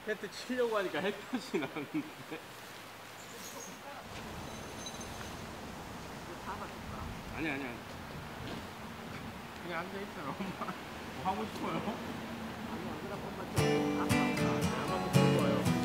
헤트 치려고 하니까 햇볕이 나는데. 아니 아니야. 그냥 앉아 있어요. 엄마 뭐 하고 싶어요? 아니 안 그래 엄마 좀 한번 볼 거예요.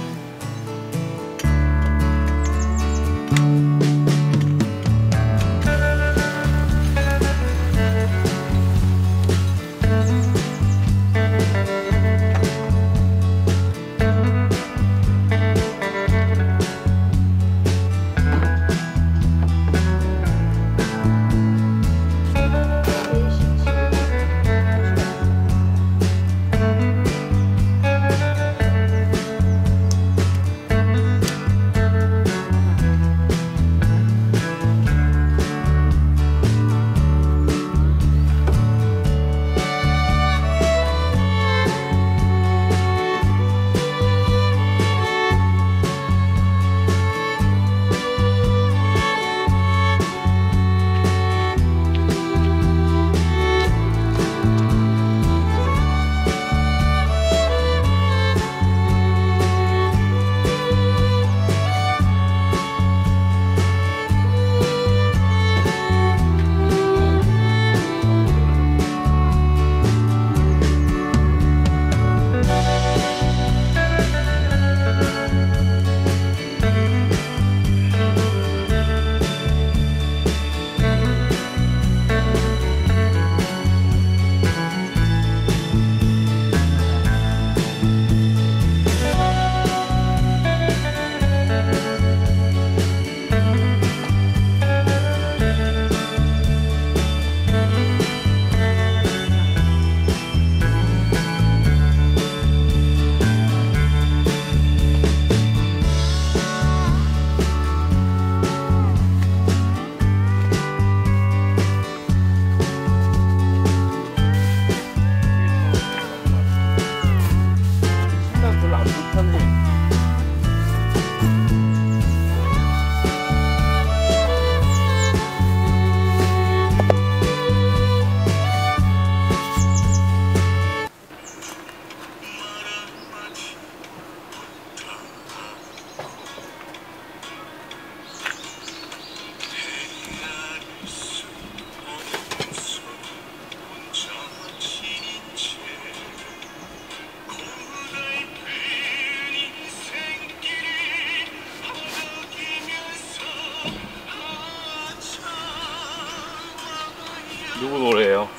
누구 노래예요?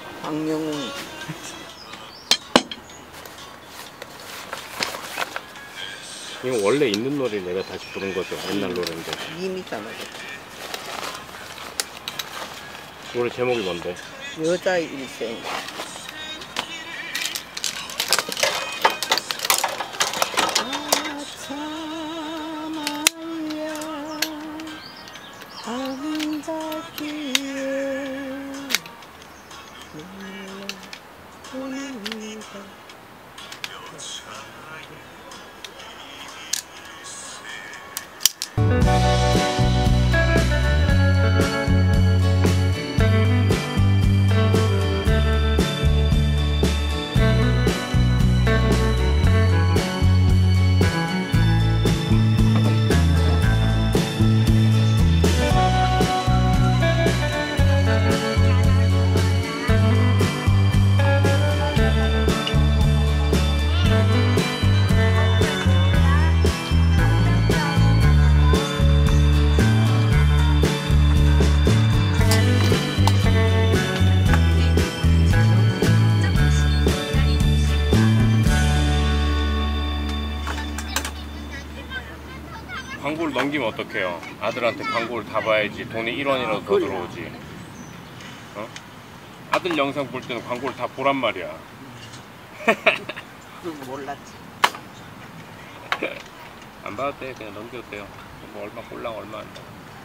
박명훈. 이거 원래 있는 노래 내가 다시 부른 거죠. 옛날 노래인데. 이미 따라서. 노래 제목이 뭔데? 여자 일생. 광고를 넘기면 어떡해요? 아들한테 광고를 다 봐야지 돈이 1원이라도 더 들어오지. 어? 아들 영상 볼 때는 광고를 다 보란 말이야. 그건 몰랐지. 안 봐도 돼. 그냥 넘겨도 돼요. 뭐 얼마 꼴랑 얼마 안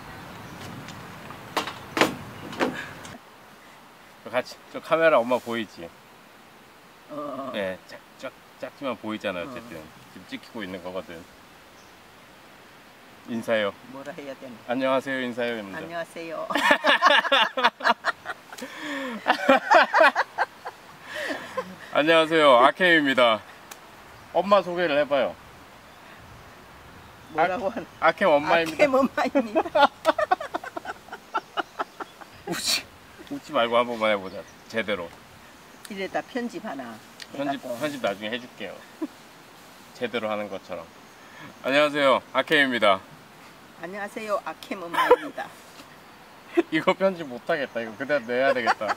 나. 같이 저 카메라 엄마 보이지? 네, 작지만 보이잖아. 어쨌든 지금 찍히고 있는 거거든. 인사해요. 뭐라 해야 되나? 안녕하세요. 인사해요. 입니다. 안녕하세요. 안녕하세요. 아케입니다. 엄마 소개를 해봐요. 뭐라고 하는? 아캠 엄마입니다. 아캠 엄마입니다. 웃지 말고 한 번만 해보자. 제대로. 이래다 편집 하나. 편집 나중에 해줄게요. 제대로 하는 것처럼. 안녕하세요, 아캠입니다. 안녕하세요, 아캠 엄마입니다. 이거 편집 못하겠다. 이거 그대로 내야 되겠다.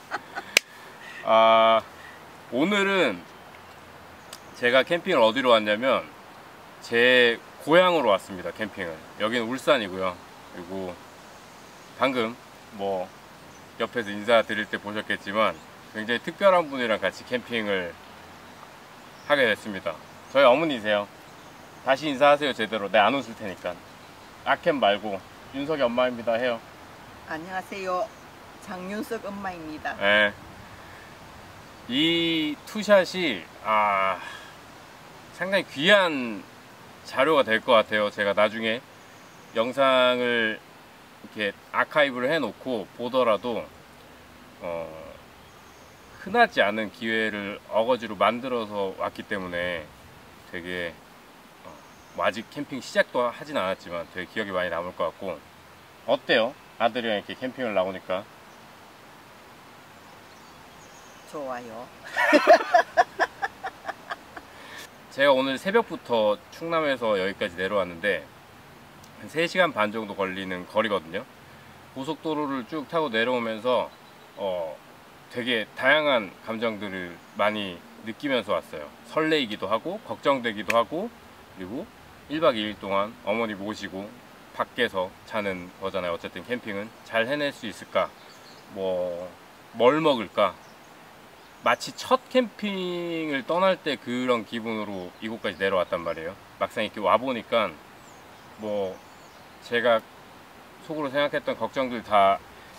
오늘은 제가 캠핑을 어디로 왔냐면 제 고향으로 왔습니다. 캠핑을. 여기는 울산이고요. 그리고 방금 뭐 옆에서 인사드릴 때 보셨겠지만 굉장히 특별한 분이랑 같이 캠핑을 하게 됐습니다. 저희 어머니세요. 다시 인사하세요. 제대로. 내 안 웃을 테니까. 아캠 말고 윤석이 엄마입니다 해요. 안녕하세요, 장윤석 엄마입니다. 네. 이 투샷이 상당히 귀한 자료가 될 것 같아요. 제가 나중에 영상을 이렇게 아카이브를 해놓고 보더라도 흔하지 않은 기회를 어거지로 만들어서 왔기 때문에 되게 뭐 아직 캠핑 시작도 하진 않았지만 되게 기억이 많이 남을 것 같고. 어때요? 아들이랑 이렇게 캠핑을 나오니까. 좋아요. 제가 오늘 새벽부터 충남에서 여기까지 내려왔는데 한 3시간 반 정도 걸리는 거리거든요. 고속도로를 쭉 타고 내려오면서 되게 다양한 감정들을 많이 느끼면서 왔어요. 설레이기도 하고 걱정되기도 하고, 그리고 1박 2일 동안 어머니 모시고 밖에서 자는 거잖아요. 어쨌든 캠핑은 잘 해낼 수 있을까, 뭘 먹을까. 마치 첫 캠핑을 떠날 때 그런 기분으로 이곳까지 내려왔단 말이에요. 막상 이렇게 와보니까 제가 속으로 생각했던 걱정들 다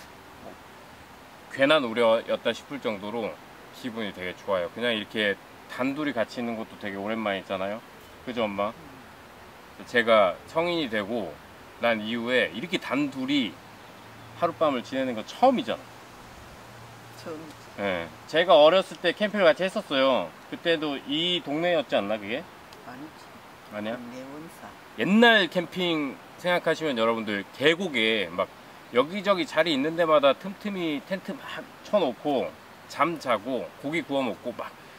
괜한 우려였다 싶을 정도로 기분이 되게 좋아요. 그냥 이렇게 단둘이 같이 있는 것도 되게 오랜만이잖아요. 그죠, 엄마? 제가 성인이 되고 난 이후에 이렇게 단둘이 하룻밤을 지내는 건 처음이잖아. 처음이지. 네. 제가 어렸을 때 캠핑을 같이 했었어요. 그때도 이 동네였지 않나, 그게? 아니지. 아니야? 내원사. 옛날 캠핑 생각하시면 여러분들 계곡에 막 여기저기 자리 있는 데마다 틈틈이 텐트 막 쳐놓고 잠 자고 고기 구워 먹고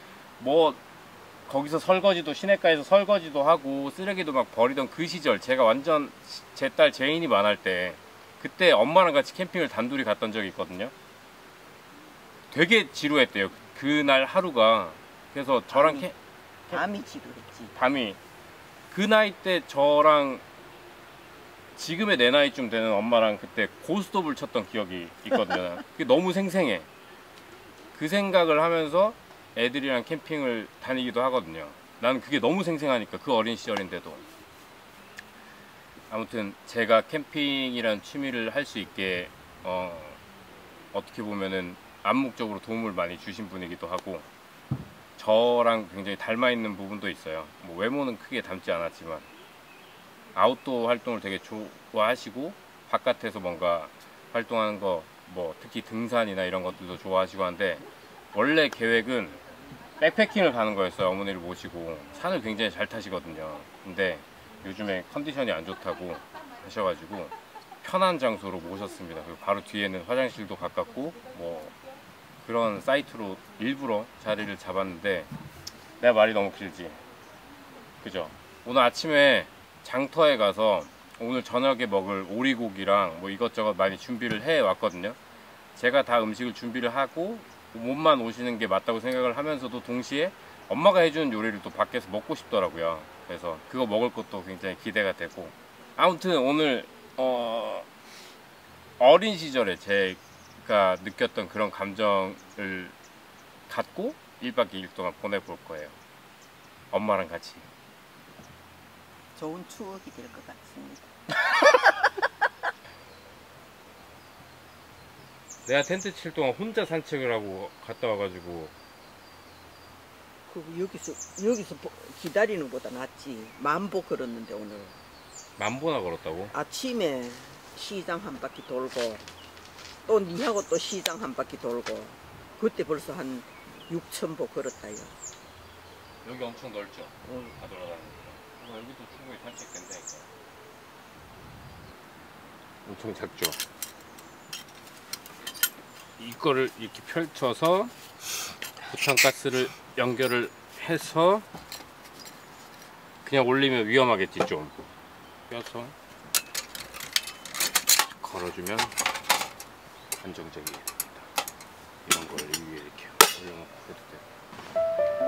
거기서 설거지도, 시내가에서 설거지도 하고 쓰레기도 막 버리던 그 시절, 제가 완전 제 딸 제인이 만할 때 그때 엄마랑 같이 캠핑을 단둘이 갔던 적이 있거든요. 되게 지루했대요, 그날 하루가. 그래서 저랑 밤이 지루했지. 밤이 그 나이 때 저랑 지금의 내 나이쯤 되는 엄마랑 그때 고스톱을 쳤던 기억이 있거든요. 그게 너무 생생해. 그 생각을 하면서 애들이랑 캠핑을 다니기도 하거든요. 나는 그게 너무 생생하니까, 그 어린 시절인데도. 아무튼 제가 캠핑이란 취미를 할 수 있게 어떻게 보면은 암묵적으로 도움을 많이 주신 분이기도 하고, 저랑 굉장히 닮아 있는 부분도 있어요. 외모는 크게 닮지 않았지만 아웃도어 활동을 되게 좋아하시고, 바깥에서 뭔가 활동하는 거, 특히 등산이나 이런 것들도 좋아하시고 한데, 원래 계획은 백패킹을 가는 거였어요. 어머니를 모시고. 산을 굉장히 잘 타시거든요. 근데 요즘에 컨디션이 안 좋다고 하셔가지고 편한 장소로 모셨습니다. 그리고 바로 뒤에는 화장실도 가깝고 그런 사이트로 일부러 자리를 잡았는데, 내가 말이 너무 길지? 그죠? 오늘 아침에 장터에 가서 오늘 저녁에 먹을 오리고기랑 이것저것 많이 준비를 해 왔거든요. 제가 다 음식을 준비를 하고 몸만 오시는 게 맞다고 생각을 하면서도 동시에 엄마가 해주는 요리를 또 밖에서 먹고 싶더라고요. 그래서 그거 먹을 것도 굉장히 기대가 되고. 아무튼 오늘 어린 시절에 제가 느꼈던 그런 감정을 갖고 1박 2일 동안 보내볼 거예요. 엄마랑 같이. 좋은 추억이 될 것 같습니다. 내가 텐트 칠 동안 혼자 산책을 하고 갔다 와가지고. 여기서 기다리는 것보다 낫지. 만보 걸었는데 오늘. 만보나 걸었다고? 아침에 시장 한 바퀴 돌고 또 니하고 또 시장 한 바퀴 돌고, 그때 벌써 한 6,000보 걸었다요. 여기 엄청 넓죠? 응. 다 돌아다니니까. 여기도 충분히 산책된다 이거. 엄청 작죠? 이거를 이렇게 펼쳐서 부탄가스를 연결을 해서 그냥 올리면 위험하겠지 좀. 껴서 걸어주면 안정적이게 됩니다. 이런 걸 위에 이렇게 올려놓고 해도 돼요.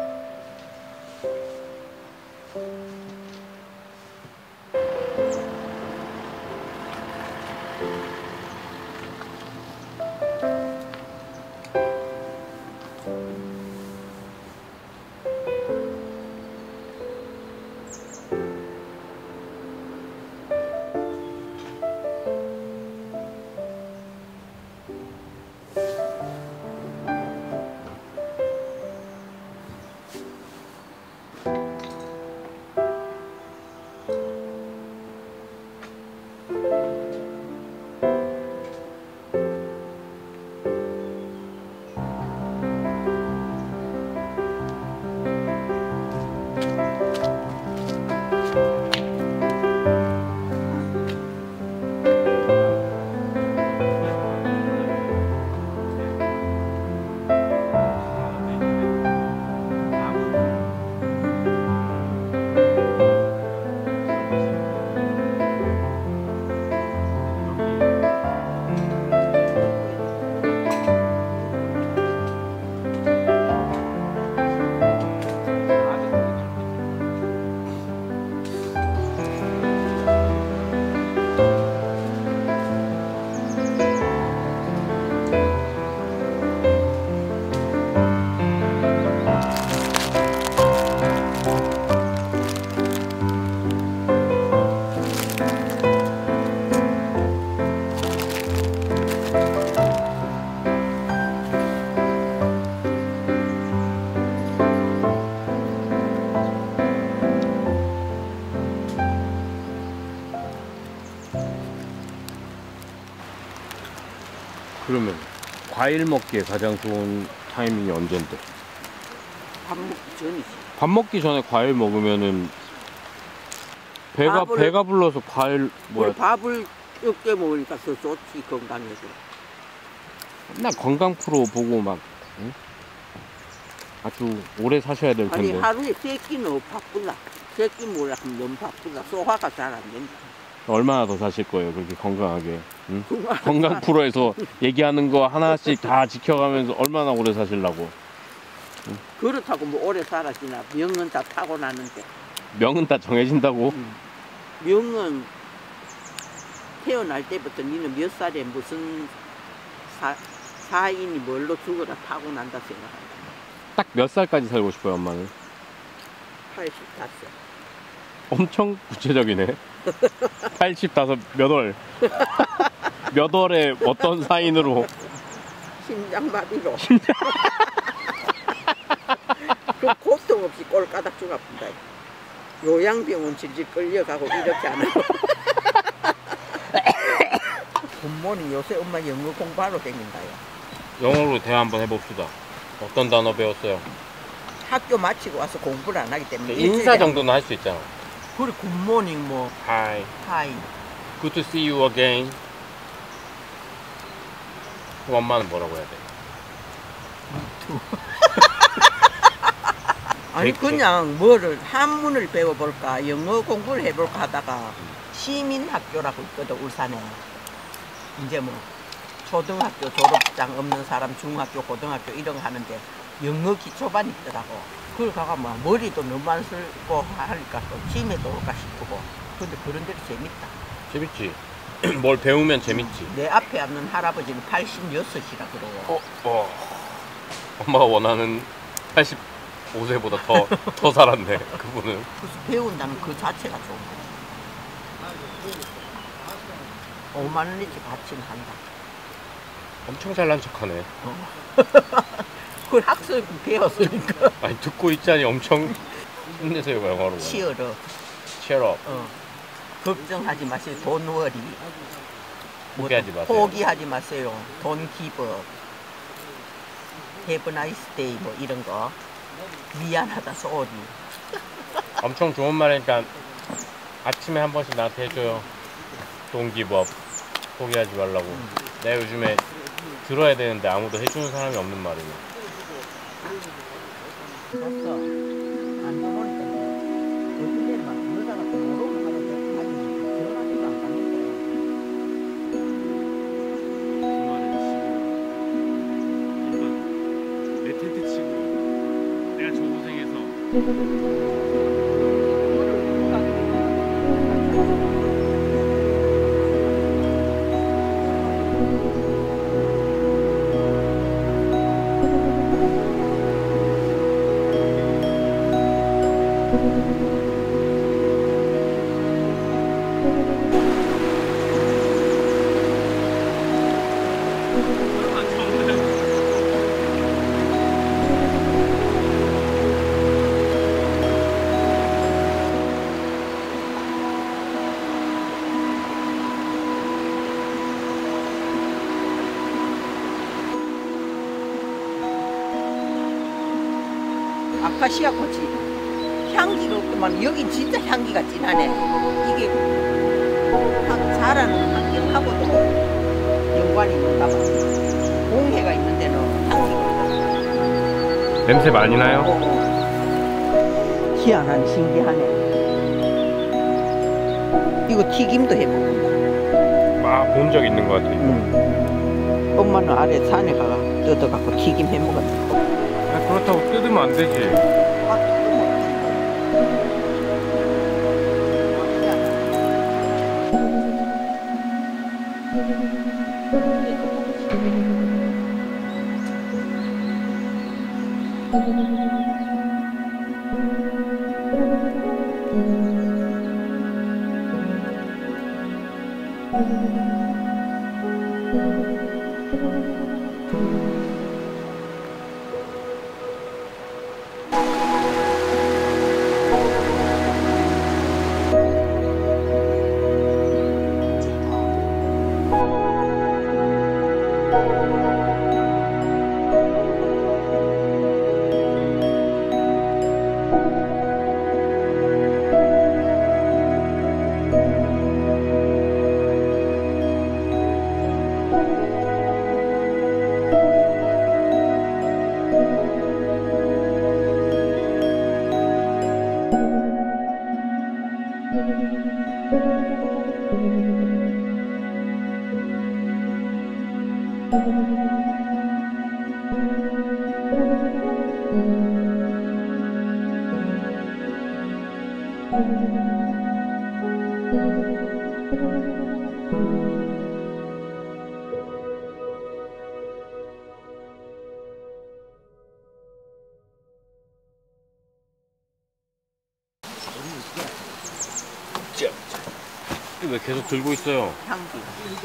그러면 과일 먹기에 가장 좋은 타이밍이 언젠데? 밥 먹기 전이지. 밥 먹기 전에 과일 먹으면은 배가 불러서 과일 뭘 밥을 적게 먹으니까 더 좋지, 건강해서. 맨날 건강 프로 보고 막 응? 아주 오래 사셔야 될 텐데. 아니 하루에 3끼는 바쁘다. 3끼 몰라 하면 너무 바쁘다. 소화가 잘 안 된다. 얼마나 더 사실 거예요 그렇게 건강하게? 응? 건강 프로에서 얘기하는 거 하나씩 다 지켜가면서 얼마나 오래 사실라고? 그렇다고 뭐 오래 살아지나. 명은 다 타고나는데. 명은 다 정해진다고? 명은 태어날 때부터 니는 몇 살에 무슨 사인이 뭘로 죽어라 타고난다 생각한다. 딱 몇 살까지 살고 싶어요 엄마는? 85. 엄청 구체적이네. 85 몇 월? 몇 월에 어떤 사인으로? 심장마비로. 그 고통 없이 꼴까닥 쭉 아픈다. 요양병원 질질 끌려가고 이렇게 안 하고. 굿모닝 요새 엄마 영어 공부하러 다닌다요. 영어로 대화 한번 해봅시다. 어떤 단어 배웠어요? 학교 마치고 와서 공부를 안 하기 때문에 인사 정도는 할 수 있잖아. 그래 굿모닝 뭐 Hi, 하이 good to see you again. 그럼 엄마는 뭐라고 해야 돼? 아니 그냥 뭐를 한문을 배워볼까 영어 공부를 해볼까 하다가 시민학교라고 있거든 울산에. 이제 뭐 초등학교 졸업장 없는 사람 중학교 고등학교 이런 거 하는데 영어 기초반이 있더라고. 그걸 가가 뭐 머리도 너무 안 쓸고 하니까 또 치매도 올까 싶고. 근데 그런 데도 재밌다. 재밌지? 뭘 배우면 재밌지. 내 앞에 앉는 할아버지는 86이라 그러고. 엄마가 원하는 85세보다 더 살았네 그분은. 그래서 배운다는 그 자체가 좋은 거지. 5만 원이지 받지는 한다. 엄청 잘난 척하네. 그걸 학생 배웠으니까. 아니 듣고 있자니 엄청 힘내세요 영어로. 치열어. Cheer up. 걱정하지 마세요. 돈 워리. 포기하지 마세요. 포기하지 마세요. 돈 기브. Have a nice day 뭐 이런 거. 미안하다 소리. 엄청 좋은 말이니까 아침에 한 번씩 나한테 해줘요. 동기법 포기하지 말라고. 내가 요즘에 들어야 되는데 아무도 해주는 사람이 없는 말이네. 봤어. 안 들어오니까 어떤 데는 막 여자가 또 모르고 하는데 아니 전화기도 안 받는데. 내 텐트 치고 내가 저 고생해서 아카시아 꽃이 향기가 없더만 여긴 진짜 향기가 진하네. 이게 자라는 환경하고도 연관이 있는가 봐. 공해가 있는 데는 향기가 없고. 냄새 많이 나요? 희한하네. 신기하네. 이거 튀김도 해먹는다. 아, 본 적 있는 것 같아. 엄마는 아래 산에 가서 뜯어갖고 튀김 해먹었다. 그렇다고 뜯으면 안 되지. 왜 계속 들고 있어요? 향기.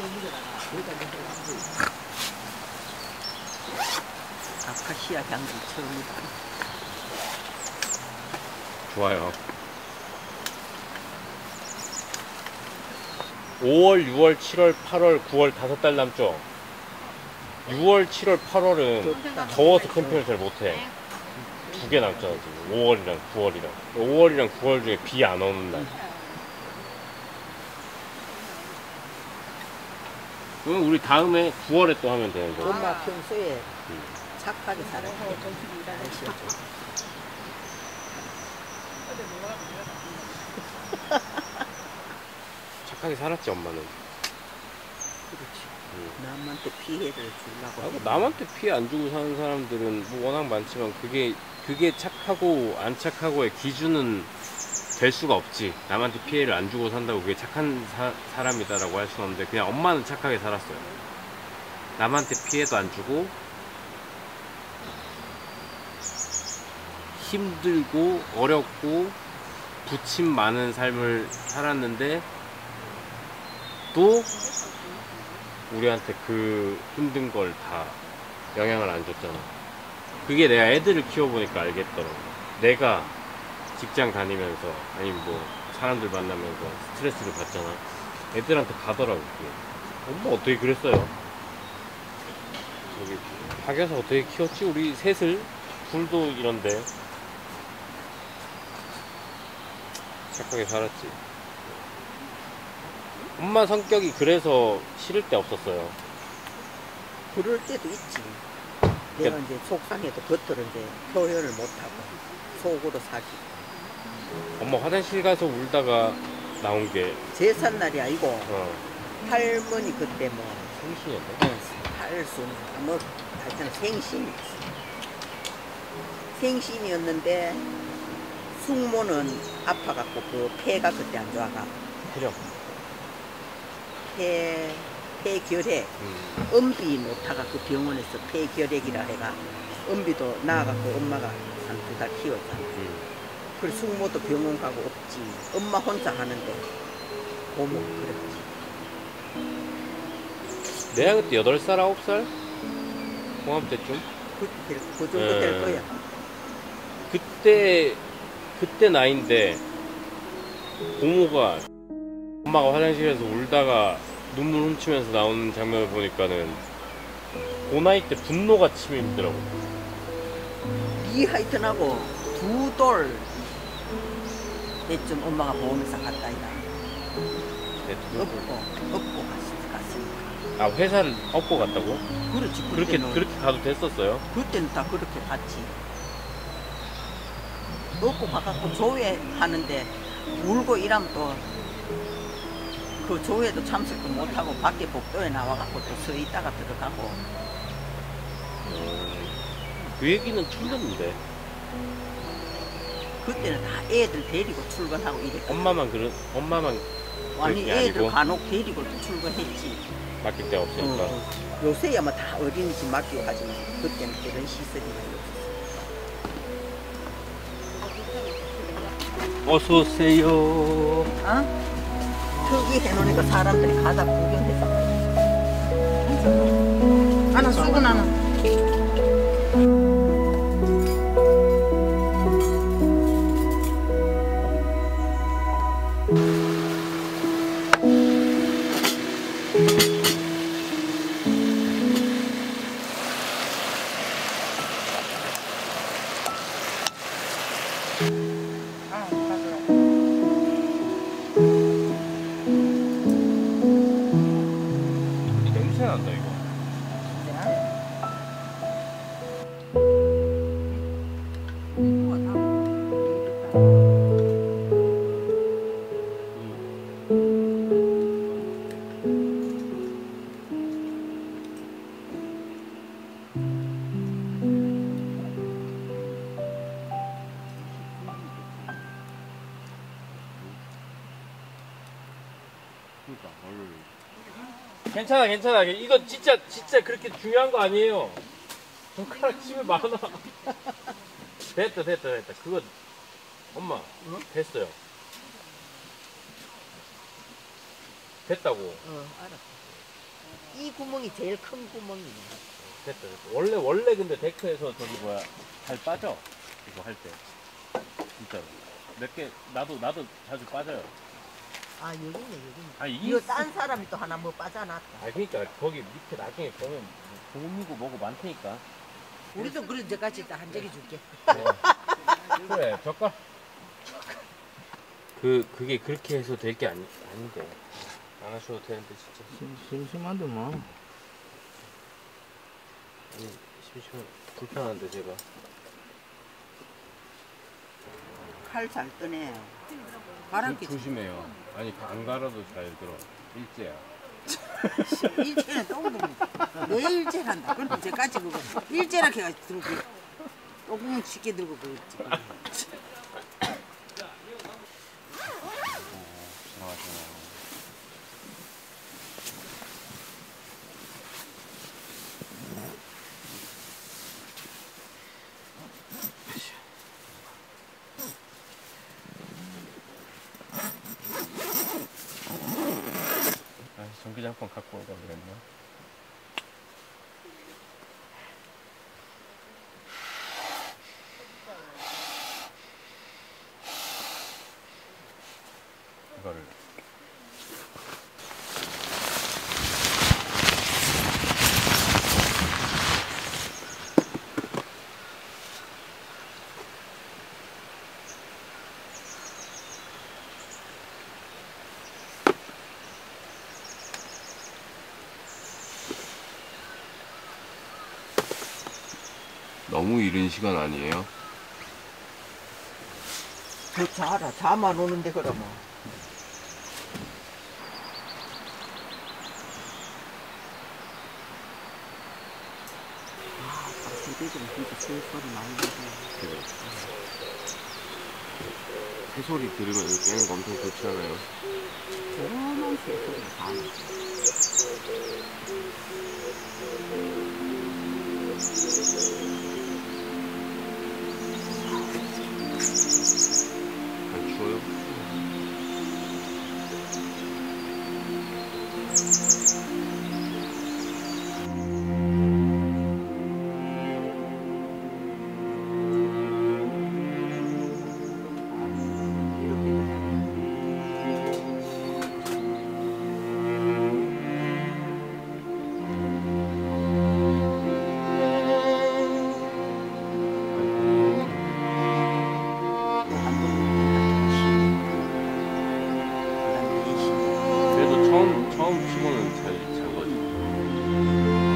아카시아 향기 처음이다. 좋아요. 5월, 6월, 7월, 8월, 9월 5달 남죠? 6월, 7월, 8월은 더워서 캠핑을 잘 못해. 2개 남잖아 지금. 5월이랑 9월이랑. 5월이랑 9월 중에 비 안 오는 날. 그럼 우리 다음에 9월에 또 하면 되는 거야. 엄마 평소에 착하게 살아요. 착하게 살았지 엄마는. 그렇지. 남한테 피해를 주려고. 하고 남한테 피해 안 주고 사는 사람들은 뭐 워낙 많지만 그게 착하고 안 착하고의 기준은 될 수가 없지. 남한테 피해를 안 주고 산다고 그게 착한 사람이다라고 할 수는 없는데 그냥 엄마는 착하게 살았어요. 남한테 피해도 안 주고 힘들고 어렵고 부침 많은 삶을 살았는데 또 우리한테 그 힘든 걸 다 영향을 안 줬잖아. 그게 내가 애들을 키워보니까 알겠더라고. 내가 직장 다니면서 아니면 뭐 사람들 만나면서 스트레스를 받잖아. 애들한테 가더라고 그게. 엄마 어떻게 그랬어요? 저기 박여서 어떻게 키웠지? 우리 셋을 둘도 이런데 착하게 살았지. 엄마 성격이 그래서 싫을 때 없었어요. 그럴 때도 있지. 내가 이제 속상해도 겉으로 이제 표현을 못하고 속으로 사귀고. 엄마 화장실 가서 울다가 나온 게 제삿날이 아니고 할머니 그때 뭐 생신이었나? 팔순 뭐 하여튼 생신이었는데 숙모는 아파갖고 그 폐가 그때 안 좋아가 폐렴. 폐결핵 엄비 놓다가 그 병원에서 폐결핵이라 해가 엄비도 나아갖고 엄마가 한 2달 키웠잖아. 그래서 숙모도 병원 가고 없지. 엄마 혼자 하는데 고모 그랬지. 내가 그때 8살, 9살? 공합 때쯤? 그 정도 될 거야. 그때 나이인데 고모가 엄마가 화장실에서 울다가 눈물 훔치면서 나오는 장면을 보니까는 그 나이 때 분노가 치밀더라고. 이 하여튼하고 2돌 때쯤 엄마가 보험회사 갔다 이다. 업고 갔으니까. 아, 회사를 업고 갔다고? 그렇지. 그렇게 가도 됐었어요? 그때는 다 그렇게 갔지. 업고 가갖고 조회하는데 울고 이러면 또 그 조회도 참석도 못하고 밖에 복도에 나와갖고 또 서 있다가 들어가고. 그 얘기는 틀렸는데. 그때는 다 애들 데리고 출근하고 이랬거든. 엄마만 아니 그게 애들 아니고? 간혹 데리고 출근했지. 맡길 데가 없으니까. 요새야 뭐 다 어린이집 맡기고 하지만 그때는 그런 시설이 없었어. 어서오세요. 어? 저기 해놓으니까 사람들이 가다 구경해서. 하나 쓰고 나는. 냄새 난다 이거. 괜찮아. 이거 진짜 그렇게 중요한 거 아니에요. 손가락 침이 많아. 됐다. 그거 엄마 됐어요. 됐다고. 알았어. 이 구멍이 제일 큰 구멍이네. 됐다. 원래 근데 데크에서 저기 뭐야 잘 빠져 이거 할 때. 진짜로. 몇 개 나도 자주 빠져요. 아 여기네. 아 이거 딴 사람이 또 하나 뭐 빠져놨다. 아 그러니까 거기 밑에 나중에 보면 곰이고 뭐고 많다니까. 우리도 그런 데까지 한 적이 줄게. 그래 젓갈. 그게 그렇게 해서 될 게 아닌데 안 하셔도 되는데 진짜. 심심한데 뭐. 아니 심심한 불편한데 제가. 칼 잘 뜨네. 바람기 조심해요. 아니 안 갈아도 잘 들어. 일제야. 일제는 똥구멍. 왜 일제란다. 그럼 이제까지 그거 일제라 해가지고 들고 똥구멍 쉽게 들고 그랬지. 전기장판 갖고 오자 그랬나? 이거를 너무 이른 시간 아니에요? 더 자라. 잠안 오는데 그러면. 새들은 진짜 새소리 많이 나고. 새소리 들으면 깨는 거 엄청 좋지 않아요? 조그만 새소리가 다 나. 안 추워요? 그래도 처음 치고는 잘 거지.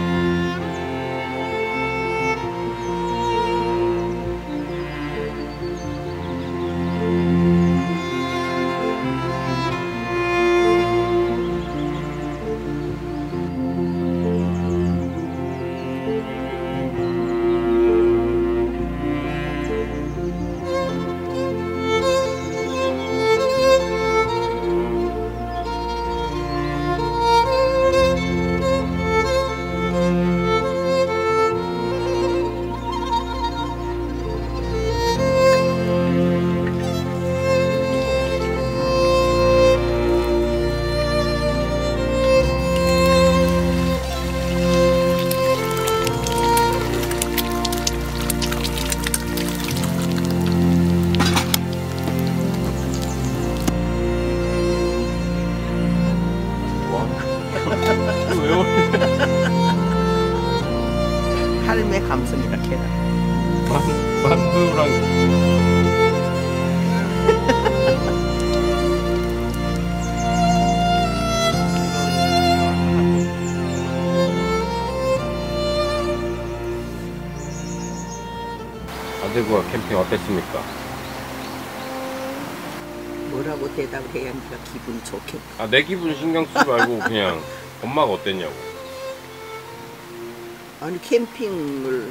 할매 감성이라 캐라. 만두랑 아들과 캠핑 어땠습니까? 뭐라고 대답을 해야 니가 기분이 좋겠다. 아, 내 기분 신경 쓰지 말고 그냥 엄마가 어땠냐고. 아니 캠핑을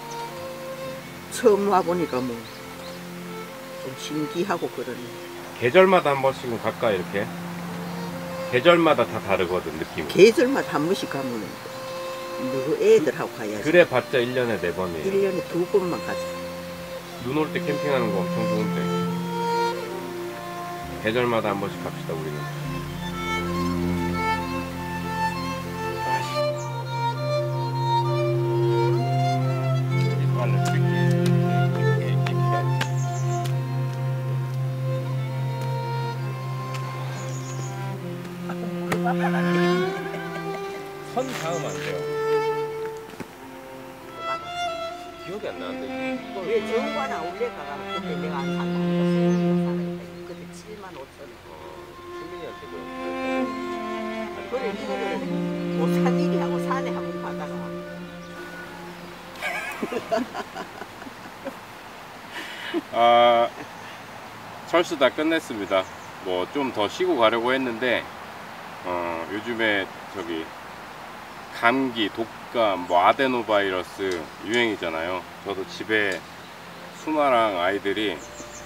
처음 와보니까 뭐 좀 신기하고 그러네. 계절마다 한 번씩은 갈까 이렇게? 계절마다 다 다르거든 느낌이. 계절마다 한 번씩 가면 너 애들하고 가야지. 그래 봤자 1년에 4번이에요. 1년에 2번만 가자. 눈 올 때 캠핑하는 거 엄청 좋은데. 계절마다 한 번씩 갑시다 우리는. 선 닿으면 안 돼요. 기억이 안 나는데 이걸 왜 정관 아울렛 가가지고 그때 내가 안 산다 했었어. 그때 7만 5천 원. 시민이한테 그래 이거를 뭐 산일이 하고 산에 한번 가다가 아, 철수 다 끝냈습니다. 뭐 좀 더 쉬고 가려고 했는데 요즘에 저기 감기, 독감, 뭐 아데노바이러스 유행이잖아요. 저도 집에 수마랑 아이들이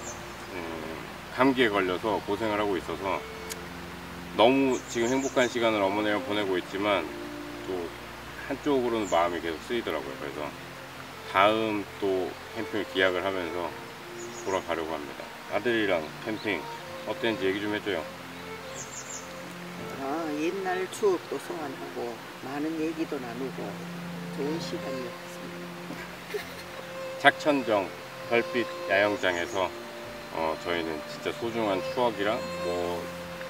감기에 걸려서 고생을 하고 있어서 너무 지금 행복한 시간을 어머니랑 보내고 있지만 또 한쪽으로는 마음이 계속 쓰이더라고요. 그래서 다음 또 캠핑을 기약을 하면서 돌아가려고 합니다. 아들이랑 캠핑 어땠는지 얘기 좀 해줘요. 옛날 추억도 소환하고 많은 얘기도 나누고 좋은 시간이었습니다. 착천정 별빛 야영장에서 저희는 진짜 소중한 추억이랑 뭐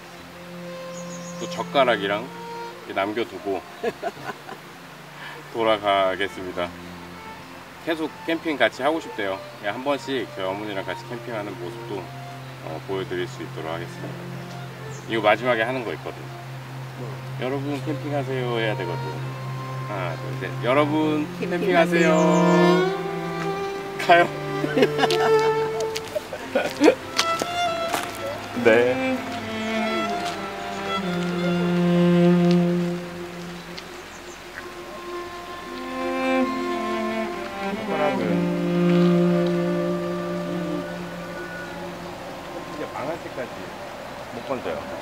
또 젓가락이랑 남겨두고 돌아가겠습니다. 계속 캠핑 같이 하고 싶대요. 한 번씩 저희 어머니랑 같이 캠핑하는 모습도 보여드릴 수 있도록 하겠습니다. 이거 마지막에 하는 거 있거든. 여러분 캠핑하세요 해야 되거든. 하나 둘 셋. 여러분 캠핑하세요. 타요. 네. 손가락은 이제 망할 때까지 못 건져요.